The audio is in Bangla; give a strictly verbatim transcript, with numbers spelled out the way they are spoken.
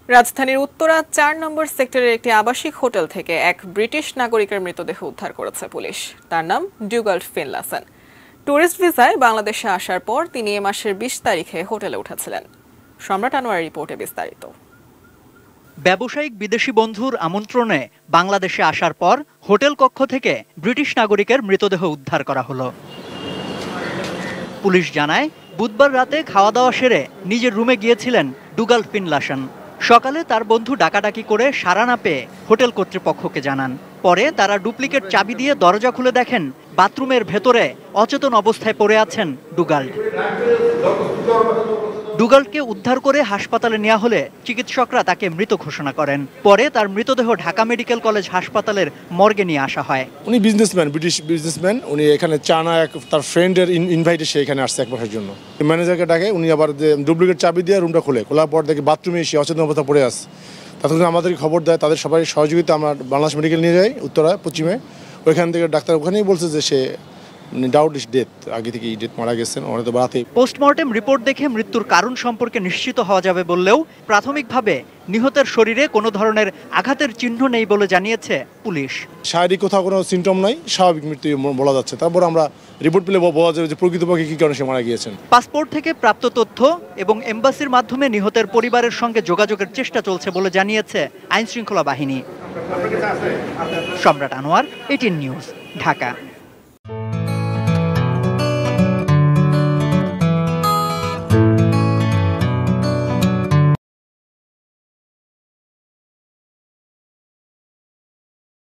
রাজধানীর উত্তরা চার নম্বর সেক্টরের একটি আবাসিক হোটেল থেকে এক ব্রিটিশ নাগরিকের মৃতদেহ উদ্ধার করেছে পুলিশ। তার নাম ডুগাল্ড ফিনলাসন। টুরিস্ট ভিসায় বাংলাদেশে আসার পর তিনি এ মাসের বিশ তারিখে হোটেলে উঠেছিলেন। সম্রাট আনোয়ারের রিপোর্টে বিস্তারিত। ব্যবসায়িক বিদেশি বন্ধুর আমন্ত্রণে বাংলাদেশে আসার পর হোটেল কক্ষ থেকে ব্রিটিশ নাগরিকের মৃতদেহ উদ্ধার করা হলো। পুলিশ জানায়, বুধবার রাতে খাওয়া দাওয়া সেরে নিজের রুমে গিয়েছিলেন ডুগাল্ড ফিনলাসন। সকালে তার বন্ধু ডাকাডাকি করে সাড়া না পেয়ে হোটেল কর্তৃপক্ষকে জানান। পরে তারা ডুপ্লিকেট চাবি দিয়ে দরজা খুলে দেখেন বাথরুমের ভেতরে অচেতন অবস্থায় পড়ে আছেন ডুগাল্ড। ডুগাল্ডকে উদ্ধার করে হাসপাতালে নেওয়া হলে চিকিৎসকরা তাকে মৃত ঘোষণা করেন। পরে তার মৃতদেহ ঢাকা মেডিকেল কলেজ হাসপাতালের মর্গে নিয়ে আসা হয়। উনি বিজনেসম্যান, ব্রিটিশ বিজনেসম্যান। উনি এখানে চানা এক তার ফ্রেন্ডের ইনভাইটে সে এখানে আসছে এক মাসের জন্য। ম্যানেজারকে ডাকে, উনি আবার ডুপ্লিকেট চাবি দিয়ে রুমটা খুলে খোলার পর দেখে বাথরুমে এসে অচেতন অবস্থা পড়ে আসে। তখন আমাদেরকে খবর দেয়, তাদের সবাই সহযোগিতা আমরা বাংলাদেশ মেডিকেল নিয়ে যাই উত্তরা পশ্চিমে। ওইখান থেকে ডাক্তার ওখানেই বলছে যে সে ডাউট ইস ডেথ, আগে থেকে ডেথ মারা গেছেন। তো বাড়াতে পোস্টমর্টেম রিপোর্ট দেখে মৃত্যুর কারণ সম্পর্কে নিশ্চিত হওয়া যাবে বললেও প্রাথমিকভাবে নিহতের শরীরে কোনো ধরনের আঘাতের চিহ্ন নেই বলে জানিয়েছে পুলিশ। শারীরিক কোথাও কোনো সিমটম নাই, স্বাভাবিক মৃত্যু বলা যাচ্ছে। তারপর আমরা রিপোর্ট পেলে বলা যাবে যে প্রকৃতপক্ষে কি কারণে সে মারা গিয়েছেন। পাসপোর্ট থেকে প্রাপ্ত তথ্য এবং এমবাসির মাধ্যমে নিহতের পরিবারের সঙ্গে যোগাযোগের চেষ্টা চলছে বলে জানিয়েছে আইনশৃঙ্খলা বাহিনী। সম্রাট আনোয়ার, এটিএন নিউজ, ঢাকা।